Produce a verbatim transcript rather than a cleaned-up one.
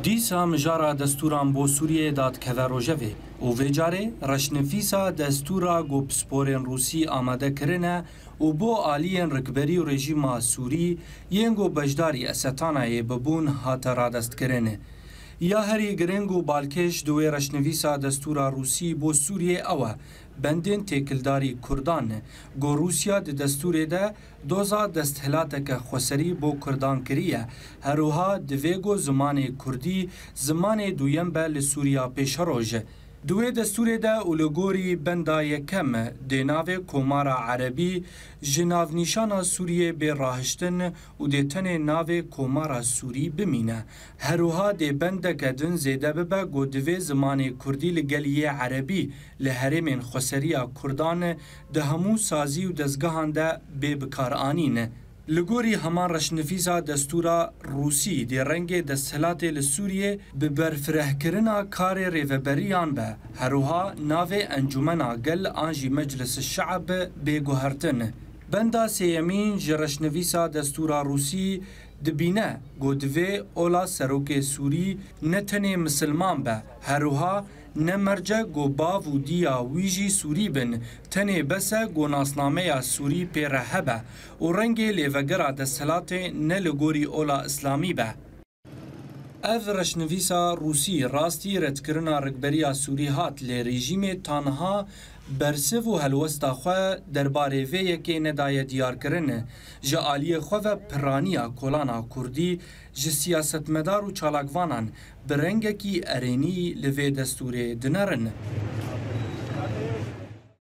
دیسا مجارا دستوران بو سوریه داد کذا روژوه و ویجاره رشنفیسا دستورا گو پسپورین روسی آماده کرنه و بو آلین رکبری و رژیم سوری ینگو بجداری استانای ببون هات را دست کرنه. یا هری گرنگو بالکش دوی رشنویسا دستورا روسی بو سوریه اوه بندین تکلداری کردان گو روسیا د دستور ده دوزا دستهلاتک خسری بو کردان کریه هروها دویگو زمان کردی زمان دویم به لسوریا پیش روژه. دوی دستور ده اولگوری بندا یکم دیناو کومارا عربی جناو نیشانا سوریه به راهشتن و دیتن ناو کومارا سوری بمینه. هروها دی بنده کدن زیده ببه گو دوی زمان کردی لگلیه عربی لحرمین خسریا کردان ده همو سازی و دزگاهان ده به بکار آنینه. لگوری همان رشنفیزا دستورا روسی دی رنگ دستهلات لسوریه به برفره کرنا کار ریوبریان به هروها ناو انجمنا گل آنجی مجلس الشعب بگوهرتن. بندا سیمین جرشنویسا دستورا روسی دبینه گودوی اولا سروک سوری نتنی مسلمان به هروها نمرجه گو باو و دیا ویجی سوری بن تنی بسه گو ناسنامه سوری پیره هبه و رنگ لیوگره دستلات نلگوری اولا اسلامی به. اف رشنویسا روسی راستی ردکرنا رکبریا سوری هات لی رژیم تانها برسف و هلوستا خواه درباره وی یکی ندای دیار کرنه جا آلی خواه پرانیا کولانا کردی جا سیاست مدار و چالاکوانان برنگکی ارینی لوی دستور دنرن.